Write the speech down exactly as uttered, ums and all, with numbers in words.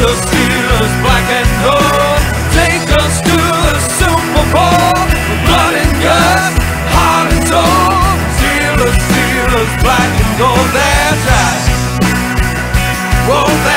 Steelers, Steelers, black and gold. Take us to the Super Bowl. Blood and guts, heart and soul. Steelers, Steelers, black and gold. That's right. Whoa,